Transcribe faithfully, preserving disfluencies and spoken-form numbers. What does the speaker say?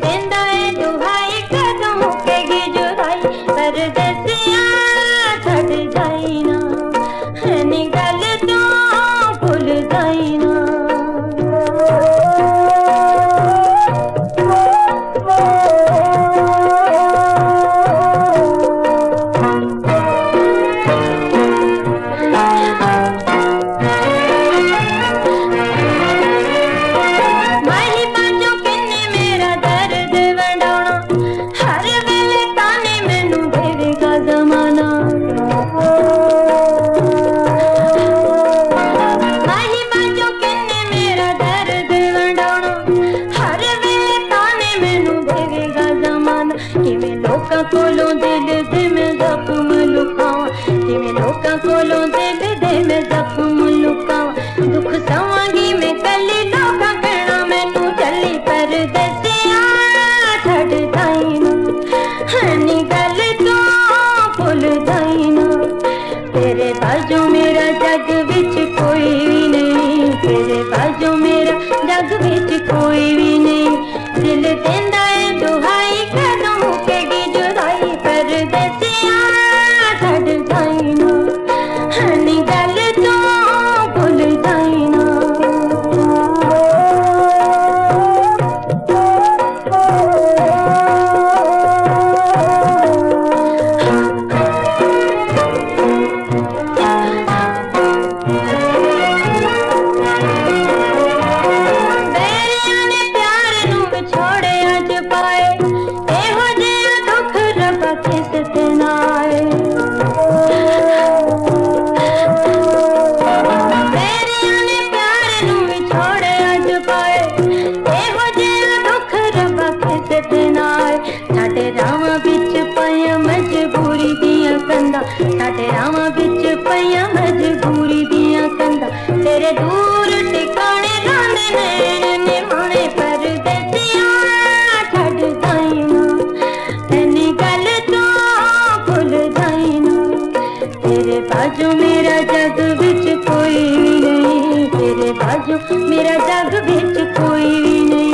देंदा है दुहाई कदों के गी जुदाई परदेसिया छड़ जाई ना नी गल तो भूल जाई ना। लोकां कोलों दिल दे मैं जख्म लुकावां किवें लोकां कोलों दिल दे मैं जख्म लुकावां दुख सवांगी मैं कली लोकां कहना मैनू चली परदेसिया छड़ जाई ना नी गल तो भुल जाई ना। तेरे बाजू मेरा जग विच कोई भी नहीं तेरे बाजू मेरा जग विच कोई भी नहीं दिल देंदा है दुहाई कदों के गी जुदाई परदेसिया छड़ जाई ना नी गल तो भुल जाई ना। बेरियां ने प्यार नू विछोड़े अज पाए एहो जिहा दुख रब्बा किस ते ना आए। बेरियां ने प्यार नू विछोड़े अज पाए एहो जिहा दुख रब्बा किस ते ना आए। साडे रावां विच पईयां मजबूरी दियां कंधां साडे रावां विच पईयां मजबूरी दियां कंधां तेरे दूर टिकाणे लांदे नैन निभाणे परदेसिया छड़ जाई ना नी गल तो भुल जाई ना। तेरे बाजू मेरा जग विच कोई भी नहीं तेरे बाजू मेरा जग विच कोई भी नहीं